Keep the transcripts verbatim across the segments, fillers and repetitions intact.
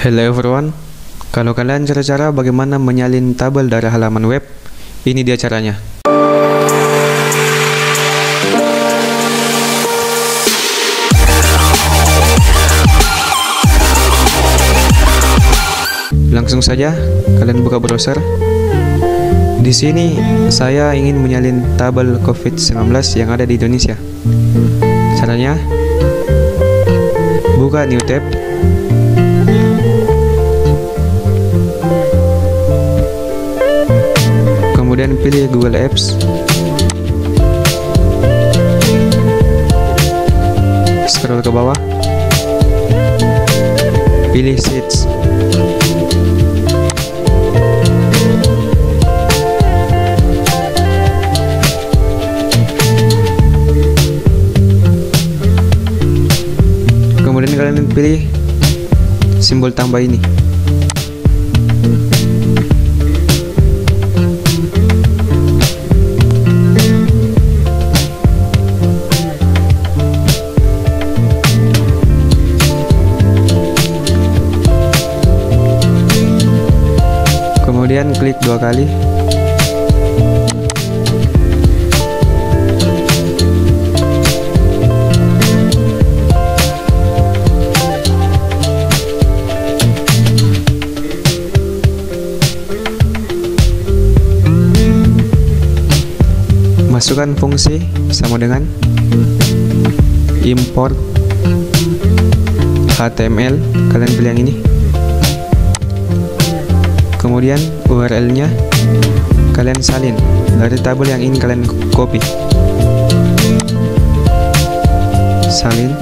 Hello everyone, kalau kalian cari cara bagaimana menyalin tabel dari halaman web, ini dia caranya. Langsung saja kalian buka browser. Di sini saya ingin menyalin tabel COVID sembilan belas yang ada di Indonesia. Caranya, buka new tab. Kemudian pilih Google Apps. Scroll ke bawah. Pilih Sheets. Kemudian kalian pilih simbol tambah ini. Kemudian klik dua kali. Masukkan fungsi sama dengan import H T M L, kalian pilih yang ini. Kemudian U R L-nya kalian salin dari tabel yang ingin kalian copy. Salin.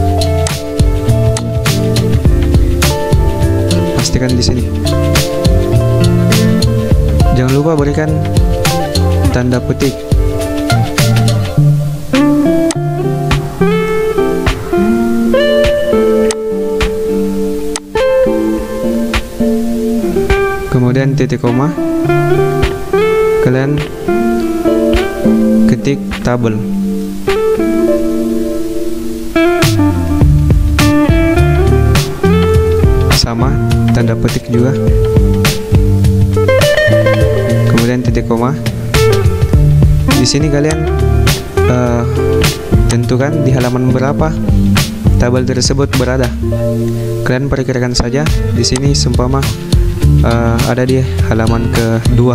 Pastikan di sini. Jangan lupa berikan tanda petik. Kemudian titik koma, kalian ketik tabel. Sama tanda petik juga. Kemudian titik koma. Di sini kalian uh, tentukan di halaman berapa tabel tersebut berada. Kalian perkirakan saja di sini seumpama Uh, ada di halaman kedua.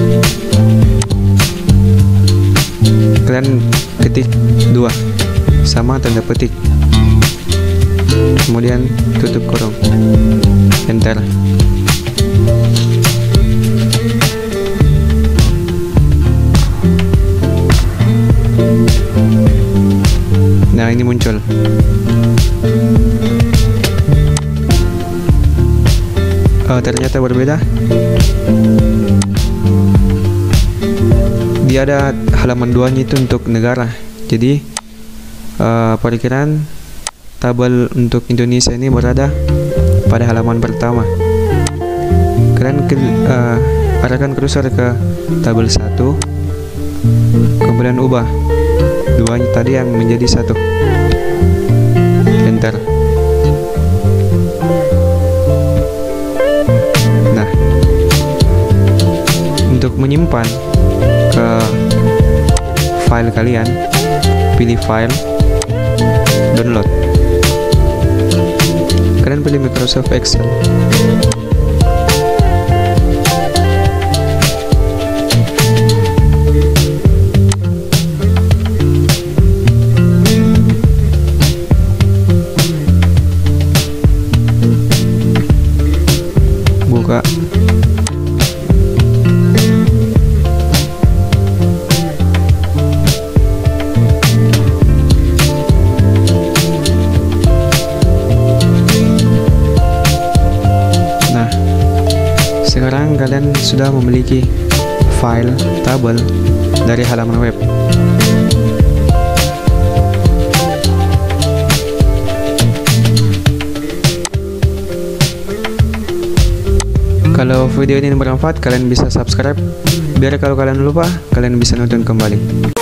Kalian ketik dua sama tanda petik, kemudian tutup kurung, enter. Nah, ini muncul. Oh, ternyata berbeda. Dia ada halaman duanya itu untuk negara. Jadi uh, perkiraan tabel untuk Indonesia ini berada pada halaman pertama. Kalian uh, arahkan kursor ke tabel satu, kemudian ubah duanya tadi yang menjadi satu, enter. Untuk menyimpan ke file kalian, pilih file, download. Kalian pilih Microsoft Excel. Buka. Sekarang kalian sudah memiliki file tabel dari halaman web. Kalau video ini bermanfaat, kalian bisa subscribe biar kalau kalian lupa, kalian bisa nonton kembali.